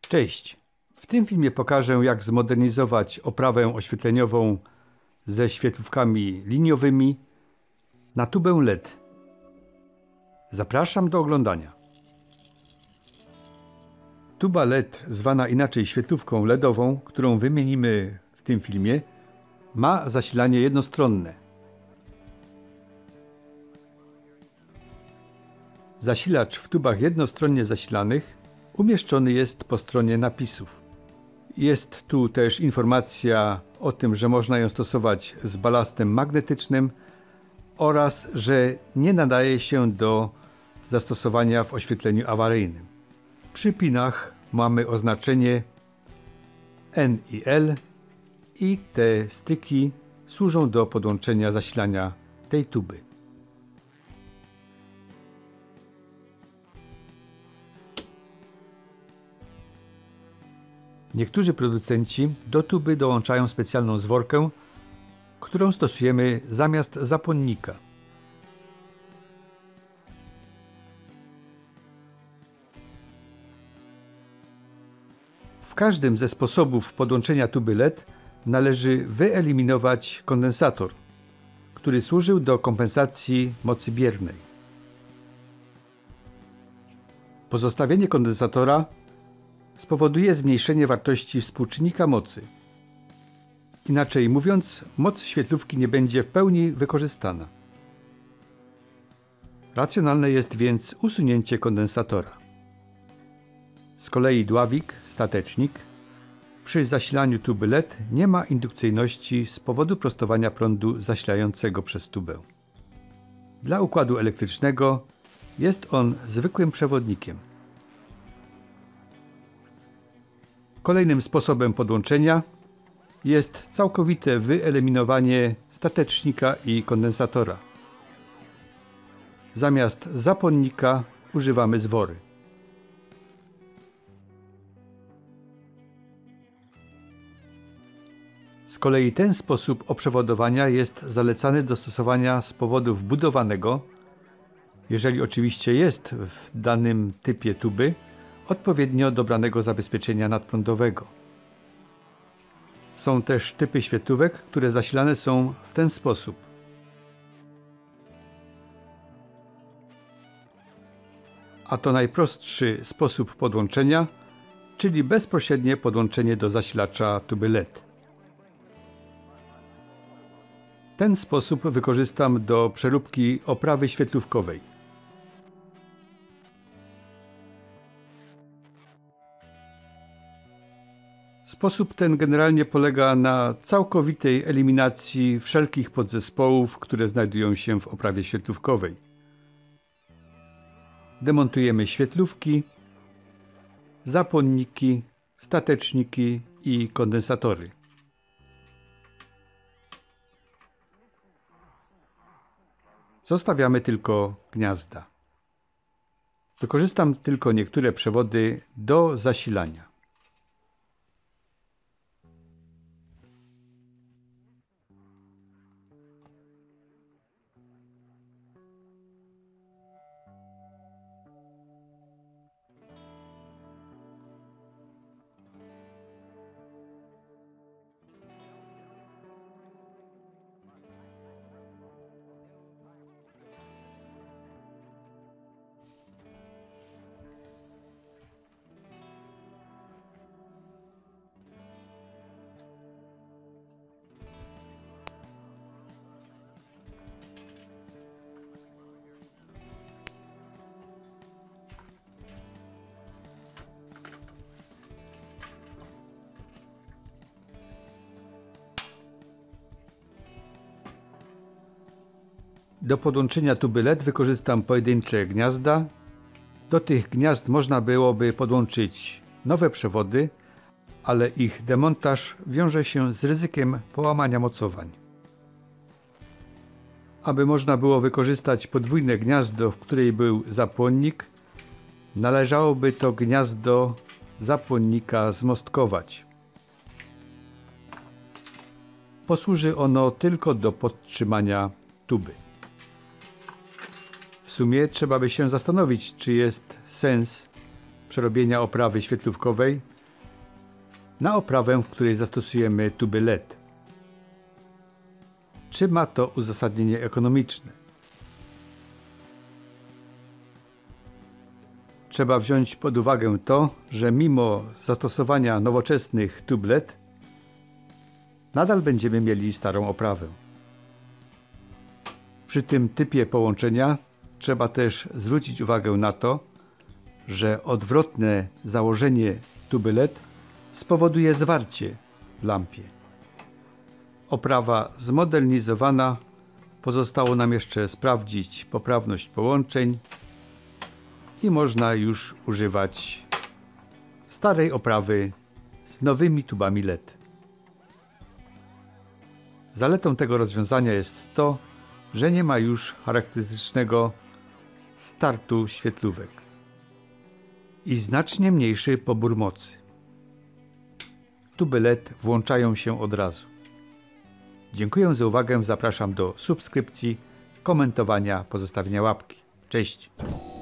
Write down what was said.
Cześć! W tym filmie pokażę, jak zmodernizować oprawę oświetleniową ze świetlówkami liniowymi na tubę LED. Zapraszam do oglądania. Tuba LED, zwana inaczej świetlówką LEDową, którą wymienimy w tym filmie, ma zasilanie jednostronne. Zasilacz w tubach jednostronnie zasilanych umieszczony jest po stronie napisów. Jest tu też informacja o tym, że można ją stosować z balastem magnetycznym oraz że nie nadaje się do zastosowania w oświetleniu awaryjnym. Przy pinach mamy oznaczenie N i L i te styki służą do podłączenia zasilania tej tuby. Niektórzy producenci do tuby dołączają specjalną zworkę, którą stosujemy zamiast zapłonnika. W każdym ze sposobów podłączenia tuby LED należy wyeliminować kondensator, który służył do kompensacji mocy biernej. Pozostawienie kondensatora spowoduje zmniejszenie wartości współczynnika mocy. Inaczej mówiąc, moc świetlówki nie będzie w pełni wykorzystana. Racjonalne jest więc usunięcie kondensatora. Z kolei dławik, statecznik, przy zasilaniu tuby LED nie ma indukcyjności z powodu prostowania prądu zasilającego przez tubę. Dla układu elektrycznego jest on zwykłym przewodnikiem. Kolejnym sposobem podłączenia jest całkowite wyeliminowanie statecznika i kondensatora. Zamiast zapłonnika używamy zwory. Z kolei ten sposób oprzewodowania jest zalecany do stosowania z powodu wbudowanego, jeżeli oczywiście jest w danym typie tuby, odpowiednio dobranego zabezpieczenia nadprądowego. Są też typy świetlówek, które zasilane są w ten sposób. A to najprostszy sposób podłączenia, czyli bezpośrednie podłączenie do zasilacza tuby LED. Ten sposób wykorzystam do przeróbki oprawy świetlówkowej. Sposób ten generalnie polega na całkowitej eliminacji wszelkich podzespołów, które znajdują się w oprawie świetlówkowej. Demontujemy świetlówki, zapłonniki, stateczniki i kondensatory. Zostawiamy tylko gniazda. Wykorzystam tylko niektóre przewody do zasilania. Do podłączenia tuby LED wykorzystam pojedyncze gniazda. Do tych gniazd można byłoby podłączyć nowe przewody, ale ich demontaż wiąże się z ryzykiem połamania mocowań. Aby można było wykorzystać podwójne gniazdo, w której był zapłonnik, należałoby to gniazdo zapłonnika zmostkować. Posłuży ono tylko do podtrzymania tuby. W sumie trzeba by się zastanowić, czy jest sens przerobienia oprawy świetlówkowej na oprawę, w której zastosujemy tuby LED. Czy ma to uzasadnienie ekonomiczne? Trzeba wziąć pod uwagę to, że mimo zastosowania nowoczesnych tub LED nadal będziemy mieli starą oprawę. Przy tym typie połączenia trzeba też zwrócić uwagę na to, że odwrotne założenie tuby LED spowoduje zwarcie w lampie. Oprawa zmodernizowana, pozostało nam jeszcze sprawdzić poprawność połączeń i można już używać starej oprawy z nowymi tubami LED. Zaletą tego rozwiązania jest to, że nie ma już charakterystycznego startu świetlówek i znacznie mniejszy pobór mocy. Tuby LED włączają się od razu. Dziękuję za uwagę, zapraszam do subskrypcji, komentowania, pozostawienia łapki. Cześć!